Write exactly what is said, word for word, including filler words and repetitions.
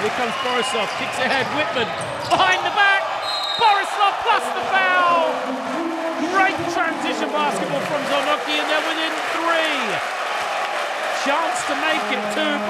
Here comes Borisov, kicks ahead, Whitman, behind the back, Borisov plus the foul! Great transition basketball from Zornocky, and they're within three. Chance to make it two,